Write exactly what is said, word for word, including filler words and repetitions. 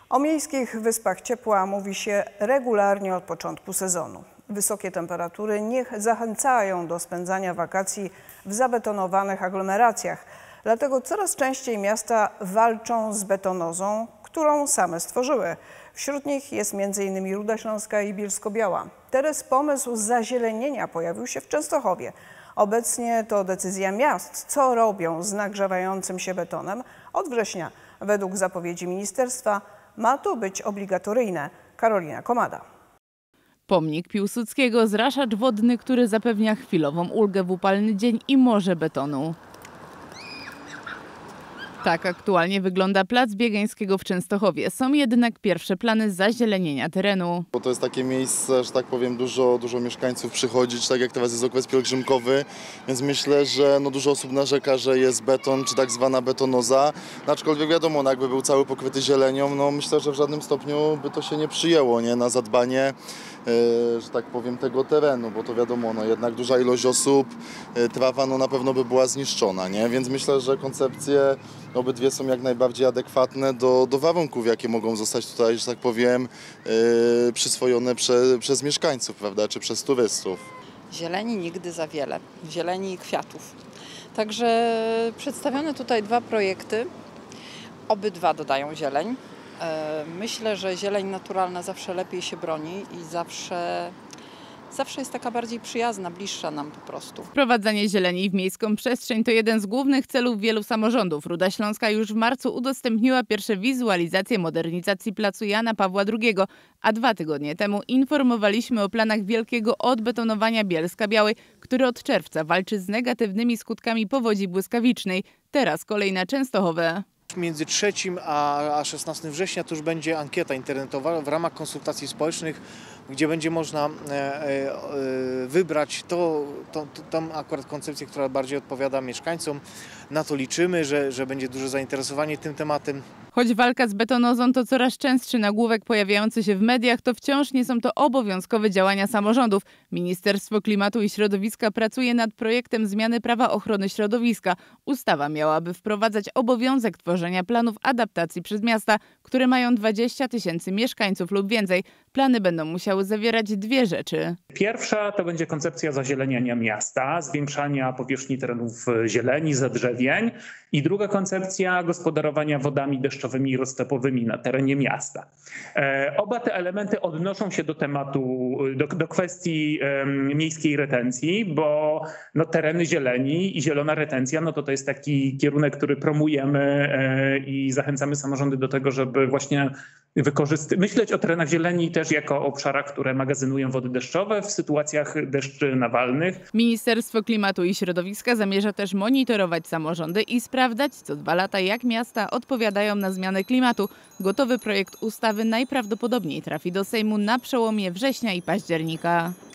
O miejskich wyspach ciepła mówi się regularnie od początku sezonu. Wysokie temperatury niech zachęcają do spędzania wakacji w zabetonowanych aglomeracjach. Dlatego coraz częściej miasta walczą z betonozą, którą same stworzyły. Wśród nich jest między innymi Ruda Śląska i Bielsko-Biała. Teraz pomysł zazielenienia pojawił się w Częstochowie. Obecnie to decyzja miast, co robią z nagrzewającym się betonem. Od września, według zapowiedzi ministerstwa, ma to być obligatoryjne. Karolina Komada. Pomnik Piłsudskiego, zraszacz wodny, który zapewnia chwilową ulgę w upalny dzień i morze betonu. Tak aktualnie wygląda plac Biegańskiego w Częstochowie. Są jednak pierwsze plany zazielenienia terenu. Bo to jest takie miejsce, że tak powiem, dużo, dużo mieszkańców przychodzi, czy tak jak teraz jest okres pielgrzymkowy, więc myślę, że no dużo osób narzeka, że jest beton, czy tak zwana betonoza. No, aczkolwiek wiadomo, no jakby był cały pokryty zielenią, no myślę, że w żadnym stopniu by to się nie przyjęło, nie, na zadbanie, yy, że tak powiem, tego terenu, bo to wiadomo, no jednak duża ilość osób, yy, trawa no na pewno by była zniszczona, nie, więc myślę, że koncepcje obydwie są jak najbardziej adekwatne do, do warunków, jakie mogą zostać tutaj, że tak powiem, yy, przyswojone prze, przez mieszkańców, prawda, czy przez turystów. Zieleni nigdy za wiele, zieleni i kwiatów. Także przedstawione tutaj dwa projekty, obydwa dodają zieleń. Myślę, że zieleń naturalna zawsze lepiej się broni i zawsze... Zawsze jest taka bardziej przyjazna, bliższa nam po prostu. Wprowadzanie zieleni w miejską przestrzeń to jeden z głównych celów wielu samorządów. Ruda Śląska już w marcu udostępniła pierwsze wizualizacje modernizacji placu Jana Pawła drugiego, a dwa tygodnie temu informowaliśmy o planach wielkiego odbetonowania Bielska-Białej, który od czerwca walczy z negatywnymi skutkami powodzi błyskawicznej. Teraz kolej na Częstochowę. Między trzecim a szesnastego września to już będzie ankieta internetowa w ramach konsultacji społecznych, gdzie będzie można wybrać to, to, to, tam akurat koncepcję, która bardziej odpowiada mieszkańcom. Na to liczymy, że, że będzie duże zainteresowanie tym tematem. Choć walka z betonozą to coraz częstszy nagłówek pojawiający się w mediach, to wciąż nie są to obowiązkowe działania samorządów. Ministerstwo Klimatu i Środowiska pracuje nad projektem zmiany prawa ochrony środowiska. Ustawa miałaby wprowadzać obowiązek tworzenia planów adaptacji przez miasta, które mają dwadzieścia tysięcy mieszkańców lub więcej. Plany będą musiały zawierać dwie rzeczy. Pierwsza to będzie koncepcja zazieleniania miasta, zwiększania powierzchni terenów zieleni, zadrzewień. I druga koncepcja gospodarowania wodami deszczowymi i roztopowymi na terenie miasta. E, oba te elementy odnoszą się do tematu, do, do kwestii e, miejskiej retencji, bo no, tereny zieleni i zielona retencja, no to to jest taki kierunek, który promujemy e, i zachęcamy samorządy do tego, żeby właśnie wykorzystywać, myśleć o terenach zieleni też jako obszarach, które magazynują wody deszczowe w sytuacjach deszczy nawalnych. Ministerstwo Klimatu i Środowiska zamierza też monitorować samorządy i sprawdzać co dwa lata, jak miasta odpowiadają na zmianę klimatu. Gotowy projekt ustawy najprawdopodobniej trafi do Sejmu na przełomie września i października.